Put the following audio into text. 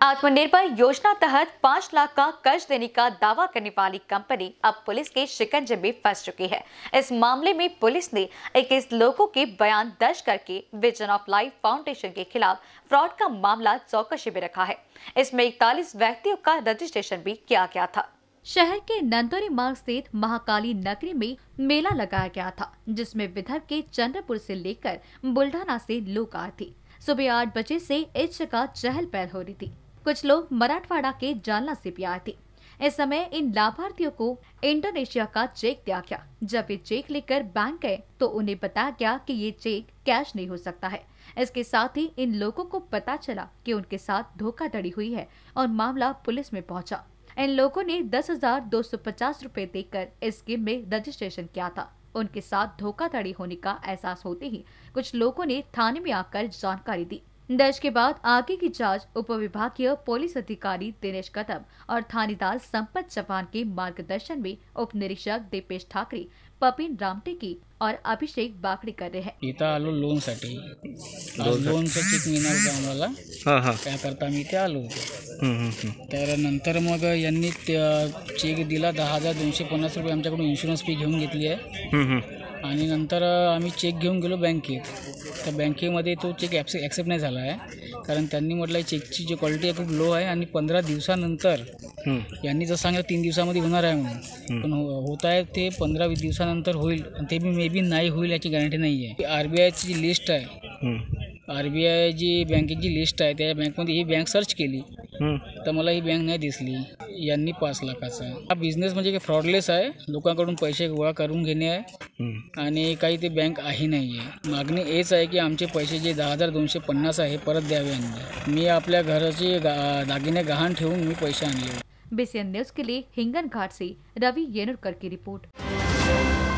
आत्मनिर्भर योजना तहत 5 लाख का कर्ज देने का दावा करने वाली कंपनी अब पुलिस के शिकंजे में फंस चुकी है। इस मामले में पुलिस ने 21 लोगों के बयान दर्ज करके विजन ऑफ लाइफ फाउंडेशन के खिलाफ फ्रॉड का मामला चौकसी में रखा है। इसमें 41 व्यक्तियों का रजिस्ट्रेशन भी किया गया था। शहर के नंदोरी मार्ग स्थित महाकाली नगरी में मेला लगाया गया था, जिसमें विदर्भ के चंद्रपुर से लेकर बुल्ढाना से लोग आए थे। सुबह 8 बजे से इस जगह चहल पहल हो रही थी। कुछ लोग मराठवाड़ा के जालना से भी आए थे। इस समय इन लाभार्थियों को इंडोनेशिया का चेक दिया गया। जब ये चेक लेकर बैंक गए तो उन्हें बताया गया कि ये चेक कैश नहीं हो सकता है। इसके साथ ही इन लोगों को पता चला कि उनके साथ धोखाधड़ी हुई है और मामला पुलिस में पहुंचा। इन लोगों ने 10,250 रुपए देकर इस स्कीम में रजिस्ट्रेशन किया था। उनके साथ धोखाधड़ी होने का एहसास होते ही कुछ लोगों ने थाने में आकर जानकारी दी। दर्ज के बाद आगे की जांच उपविभागीय पुलिस अधिकारी दिनेश कदम और थानेदार संपत चौहान के मार्गदर्शन में उप निरीक्षक दीपेश ठाकरे, पपिन रामटेकी और अभिषेक बाकड़े कर रहे हैं। इथं आलो लोनसाठी। लोनचं चेक मिळणार होतं आम्हाला, त्याकरता आम्ही इथे आलो होतो। तर नंतर मग यांनी चेक दिला 10,250 रुपये आमच्याकडून इन्शुरन्स फी घेऊन घेतली आहे आणि नंतर आम्ही चेक घेऊन गेलो बँकेत। त्या बँकेमध्ये तो चेक ॲक्सेप्ट नाही झाला आहे, कारण त्यांनी म्हटलं चेकची जी क्वालिटी आहे खूप लो आहे आणि 15 दिवसानंतर यांनी जसं सांगितलं 3 दिवसामध्ये होणार आहे म्हणून, पण होत आहे ते 15-20 दिवसानंतर होईल आणि ते मे बी नाही होईल याची गॅरंटी नाही आहे। RBIची जी लिस्ट आहे, RBI जी बँकेची लिस्ट आहे त्या बँकमध्ये ही बँक सर्च केली तर मला ही बँक नाही दिसली। यांनी 5 लाखाचा हा बिझनेस म्हणजे फ्रॉडलेस आहे, लोकांकडून पैसे गोळा करून घेणे आहे आणि काही ते बँक आहे नाही आहे। मागणी हेच आहे की आमचे पैसे जे 10,250 आहे परत द्यावे यांनी। मी आपल्या घराचे दागिने गहाण ठेवून मी पैसे आणले। BCN न्यूज के लिए हिंगन घाट से रवि येनुरकर की रिपोर्ट।